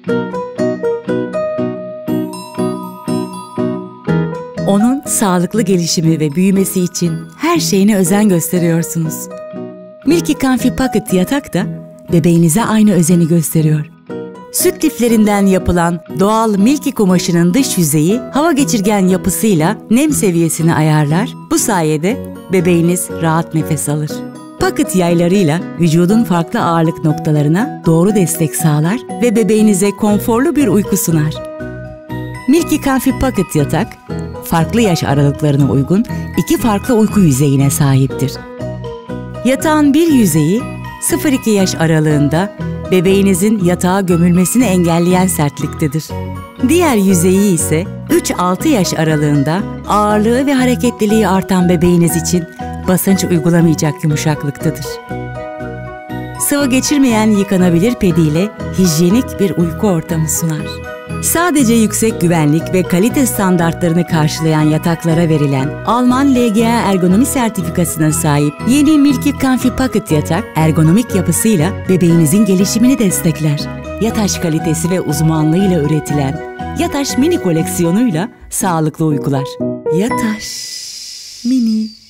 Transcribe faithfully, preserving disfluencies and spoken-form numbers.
Onun sağlıklı gelişimi ve büyümesi için her şeyine özen gösteriyorsunuz. Milky Comfy Pocket yatak da bebeğinize aynı özeni gösteriyor. Süt liflerinden yapılan doğal Milky kumaşının dış yüzeyi hava geçirgen yapısıyla nem seviyesini ayarlar. Bu sayede bebeğiniz rahat nefes alır. Pocket yaylarıyla vücudun farklı ağırlık noktalarına doğru destek sağlar ve bebeğinize konforlu bir uyku sunar. Milky Comfy Pocket yatak, farklı yaş aralıklarına uygun iki farklı uyku yüzeyine sahiptir. Yatağın bir yüzeyi sıfır iki yaş aralığında bebeğinizin yatağa gömülmesini engelleyen sertliktedir. Diğer yüzeyi ise üç altı yaş aralığında ağırlığı ve hareketliliği artan bebeğiniz için basınç uygulamayacak yumuşaklıktadır. Sıvı geçirmeyen yıkanabilir pediyle hijyenik bir uyku ortamı sunar. Sadece yüksek güvenlik ve kalite standartlarını karşılayan yataklara verilen Alman L G A ergonomi sertifikasına sahip yeni Milky Comfy Pocket yatak, ergonomik yapısıyla bebeğinizin gelişimini destekler. Yataş kalitesi ve uzmanlığıyla üretilen Yataş Mini koleksiyonuyla sağlıklı uykular. Yataş Mini.